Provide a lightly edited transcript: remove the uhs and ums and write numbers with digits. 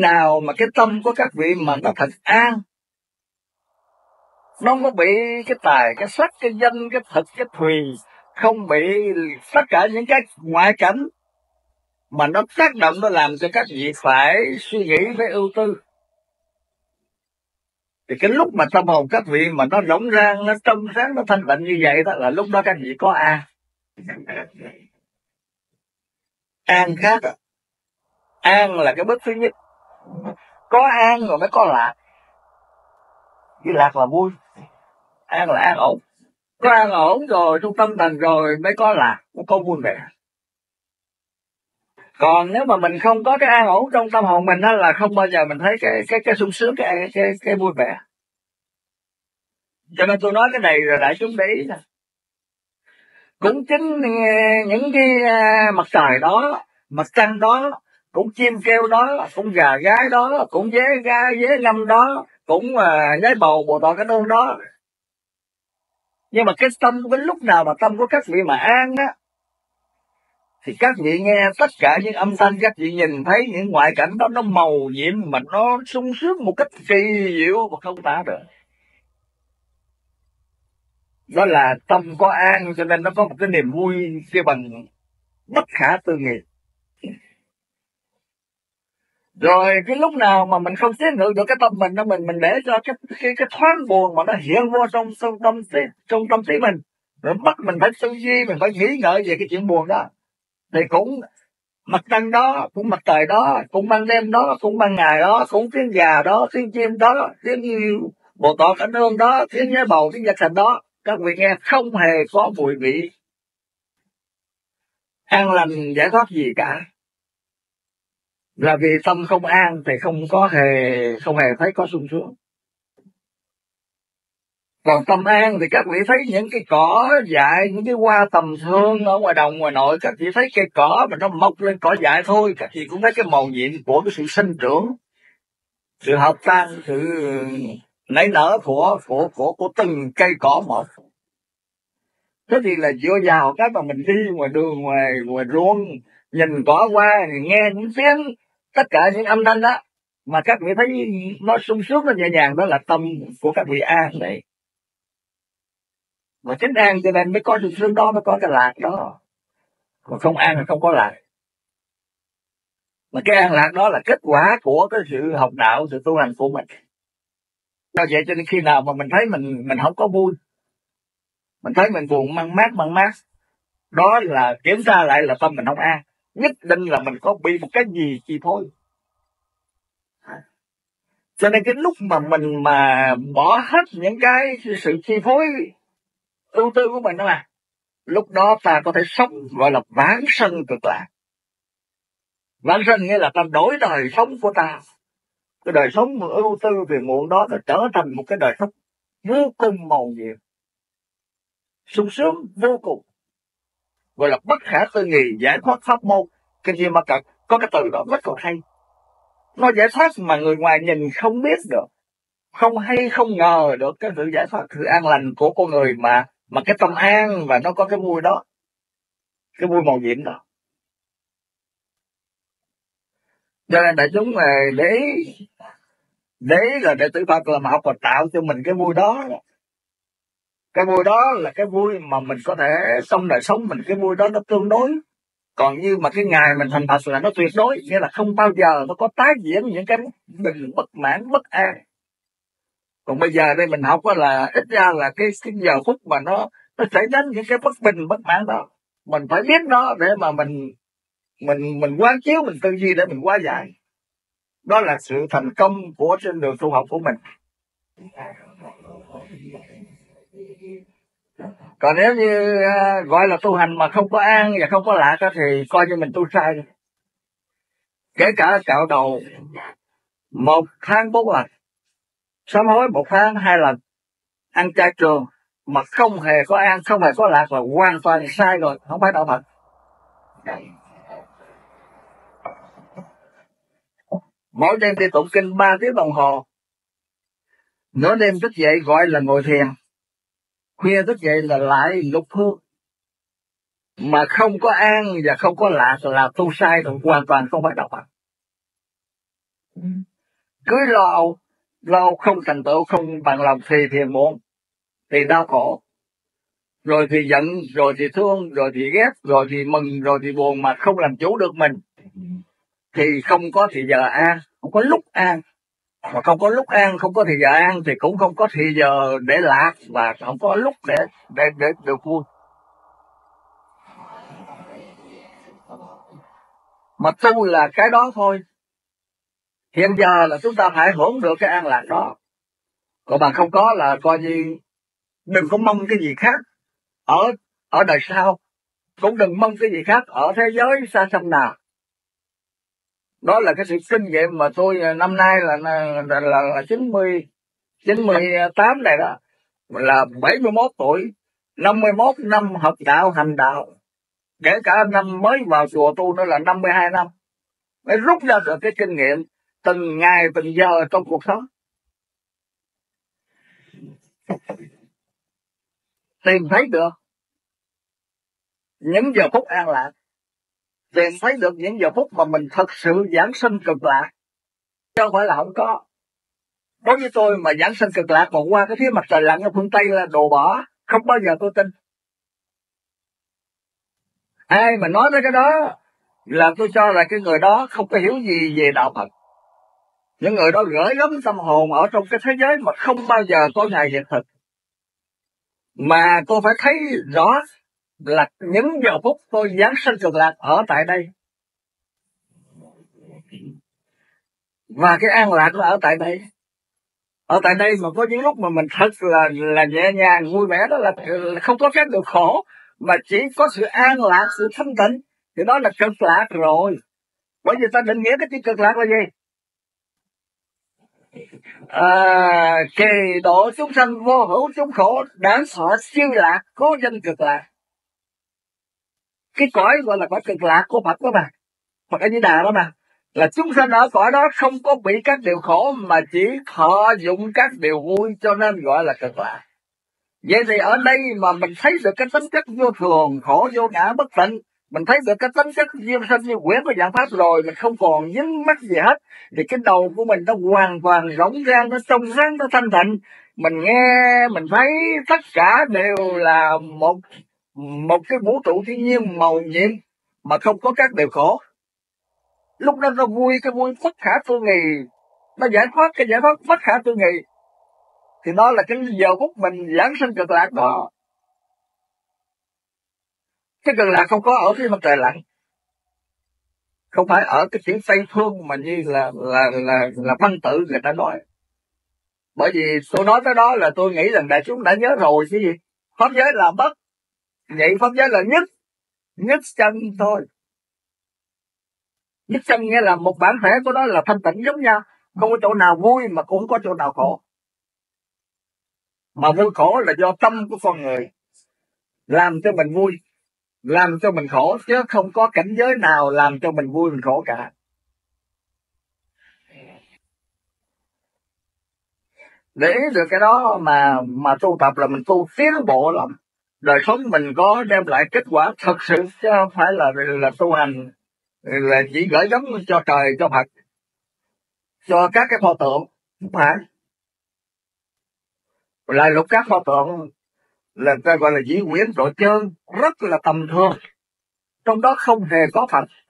Nào mà cái tâm của các vị mà nó thật an, nó không có bị cái tài, cái sắc, cái danh, cái thực, cái thùy, không bị tất cả những cái ngoại cảnh mà nó tác động, nó làm cho các vị phải suy nghĩ, phải ưu tư. Thì cái lúc mà tâm hồn các vị mà nó rộng rang, nó trong sáng, nó thanh tịnh như vậy đó, là lúc đó các vị có an. An khác à. An là cái bước thứ nhất. Có an rồi mới có lạc. Cái lạc là vui, an là an ổn. Có an ổn rồi, trong tâm thành rồi mới có lạc, mới có vui vẻ. Còn nếu mà mình không có cái an ổn trong tâm hồn mình đó, là không bao giờ mình thấy cái sung sướng, cái vui vẻ. Cho nên tôi nói cái này rồi đại chúng để ý nè. Cũng chính những cái mặt trời đó, mặt trăng đó, cũng chim kêu đó, cũng gà gái đó, cũng dế ngâm đó, cũng nhái bầu bồ tọt cái nương đó. Nhưng mà cái tâm, cái lúc nào mà tâm của các vị mà an á, thì các vị nghe tất cả những âm thanh, các vị nhìn thấy những ngoại cảnh đó, nó màu nhiệm mà nó sung sướng một cách kỳ diệu mà không tả được. Đó là tâm có an, cho nên nó có một cái niềm vui kia bằng bất khả tư nghị. Rồi cái lúc nào mà mình không tiến ngự được cái tâm mình đó, mình để cho cái thoáng buồn mà nó hiện vô trong tâm trí mình, rồi bắt mình phải tư duy, mình phải nghĩ ngợi về cái chuyện buồn đó, thì cũng mặt trăng đó, cũng mặt trời đó, cũng ban đêm đó, cũng ban ngày đó, cũng tiếng gà đó, tiếng chim đó, tiếng bồ tọt cả nương đó, tiếng nhái bầu, tiếng giặc thành đó, các vị nghe không hề có mùi vị an lành giải thoát gì cả. Là vì tâm không an thì không hề thấy có sung sướng. Còn tâm an thì các vị thấy những cái cỏ dại, những cái hoa tầm thường ở ngoài đồng ngoài nội, các vị thấy cây cỏ mà nó mọc lên cỏ dại thôi, các vị cũng thấy cái màu nhiệm của cái sự sinh trưởng, sự hợp tan, sự nảy nở của từng cây cỏ một. Thế thì là dựa vào cái mà mình đi ngoài đường, ngoài ruộng, nhìn cỏ qua, nghe những tiếng, tất cả những âm thanh đó mà các vị thấy nó sung sướng, nó nhẹ nhàng, đó là tâm của các vị an đấy. Mà chính an cho nên mới có sung sướng đó, mới có cái lạc đó. Còn không an thì không có lạc. Mà cái an lạc đó là kết quả của cái sự học đạo, sự tu hành của mình. Do vậy cho nên khi nào mà mình thấy mình không có vui, mình thấy mình buồn mang mát, đó là kiểm tra lại là tâm mình không an. Nhất định là mình có bị một cái gì chi phối. Cho nên cái lúc mà mình mà bỏ hết những cái sự chi phối ưu tư của mình đó mà, lúc đó ta có thể sống gọi là vãng sanh cực lạc. Vãng sanh nghĩa là ta đổi đời sống của ta. Cái đời sống mà ưu tư về muộn đó nó trở thành một cái đời sống vô cùng màu nhiệm, sung sướng vô cùng, gọi là bất khả tư nghị, giải thoát pháp môn. Cái gì mà có cái từ đó rất còn hay. Nó giải thoát mà người ngoài nhìn không biết được, không hay không ngờ được cái sự giải thoát, sự an lành của con người mà cái tâm an và nó có cái vui đó, cái vui màu nhiệm đó. Cho nên đại chúng để là đệ tử Phật làm học và tạo cho mình cái vui đó. Cái vui đó là cái vui mà mình có thể trong đời sống mình, cái vui đó nó tương đối. Còn như mà cái ngày mình thành Phật là nó tuyệt đối, nghĩa là không bao giờ nó có tái diễn những cái bình bất mãn, bất an. Còn bây giờ đây mình học là ít ra là cái giờ phút mà nó xảy đến những cái bất bình bất mãn đó, mình phải biết nó để mà mình quán chiếu, mình tư duy để mình hóa giải. Đó là sự thành công của trên đường tu học của mình. Còn nếu như gọi là tu hành mà không có an và không có lạc thì coi như mình tu sai. Kể cả cạo đầu 1 tháng 4 lần, sám hối 1 tháng 2 lần, ăn chay trường mà không hề có an, không hề có lạc là hoàn toàn sai rồi, không phải đạo Phật. Mỗi đêm đi tụng kinh 3 tiếng đồng hồ, nửa đêm thức dậy gọi là ngồi thiền, khuya thức dậy là lại lục hương, mà không có an và không có lạc là tu sai rồi, hoàn toàn không phải đạo Phật. cứ lo không thành tựu, không bằng lòng thì phiền muộn, thì đau khổ, rồi thì giận, rồi thì thương, rồi thì ghét, rồi thì mừng, rồi thì buồn mà không làm chủ được mình, thì không có thì giờ an, không có lúc an. Mà không có lúc an, không có thì giờ an thì cũng không có thì giờ để lạc, và không có lúc để được vui. Mà tu là cái đó thôi. Hiện giờ là chúng ta phải hưởng được cái an lạc đó. Còn bằng không có là coi như đừng có mong cái gì khác ở đời sau, cũng đừng mong cái gì khác ở thế giới xa xăm nào. Đó là cái sự kinh nghiệm mà tôi năm nay là 98 này đó, là 71 tuổi, 51 năm học đạo hành đạo, kể cả năm mới vào chùa tu nữa là 52 năm, mới rút ra được cái kinh nghiệm từng ngày từng giờ trong cuộc sống. Tìm thấy được những giờ phút an lạc, tìm thấy được những giờ phút mà mình thật sự giảng sanh cực lạc, chứ không phải là không có. Đối với tôi mà giảng sanh cực lạc còn qua cái phía mặt trời lặn ở phương Tây là đồ bỏ, không bao giờ tôi tin. Ai mà nói tới cái đó là tôi cho là cái người đó không có hiểu gì về đạo Phật. Những người đó gửi gắm tâm hồn ở trong cái thế giới mà không bao giờ có ngày hiện thực. Mà tôi phải thấy rõ là những giờ phút tôi giáng sinh cực lạc ở tại đây, và cái an lạc là ở tại đây. Ở tại đây mà có những lúc mà mình thật là nhẹ nhàng vui vẻ, đó là không có cái được khổ, mà chỉ có sự an lạc, sự thanh tịnh, thì đó là cực lạc rồi. Bởi vì ta định nghĩa cái chữ cực lạc là gì? Kỳ độ chúng sanh vô hữu chúng khổ, đáng thọ siêu lạc, cố danh cực lạc. Cái cõi gọi là cõi cực lạc của Phật đó mà, Phật A Di Đà đó mà, là chúng sanh ở cõi đó không có bị các điều khổ, mà chỉ thọ dụng các điều vui, cho nên gọi là cực lạc. Vậy thì ở đây mà mình thấy được cái tính chất vô thường, khổ vô ngã bất tịnh, mình thấy được cái tính chất duyên sanh như quyển của dạng pháp rồi, mình không còn dính mắc gì hết, thì cái đầu của mình nó hoàn toàn rỗng rang, nó trong sáng, nó thanh tịnh. Mình nghe, mình thấy tất cả đều là một cái vũ trụ thiên nhiên màu nhiệm, mà không có các điều khổ. Lúc đó nó vui, cái vui bất khả tư nghị, nó giải thoát cái giải thoát bất khả tư nghị. Thì đó là cái giờ phút mình giảng sinh cực lạc đó. Cái cực lạc không có ở phía mặt trời lặn, không phải ở cái chữ Tây Phương mà như là văn tự người ta nói. Bởi vì tôi nói tới đó là tôi nghĩ rằng đại chúng đã nhớ rồi chứ gì. Pháp giới là bất, vậy pháp giới là nhất chân thôi. Nhất chân nghĩa là một bản thể của nó là thanh tịnh giống nhau, không có chỗ nào vui mà cũng không có chỗ nào khổ. Mà vui khổ là do tâm của con người làm cho mình vui, làm cho mình khổ, chứ không có cảnh giới nào làm cho mình vui mình khổ cả. Để ý được cái đó mà tu tập là mình tu tiến bộ lắm. Đời sống mình có đem lại kết quả thật sự, chứ không phải là tu hành là chỉ gửi gắm cho trời, cho Phật, cho các cái pho tượng. Không phải. Lại lục các pho tượng là ta gọi là dĩ quyển đội chơi, rất là tầm thường, trong đó không hề có Phật.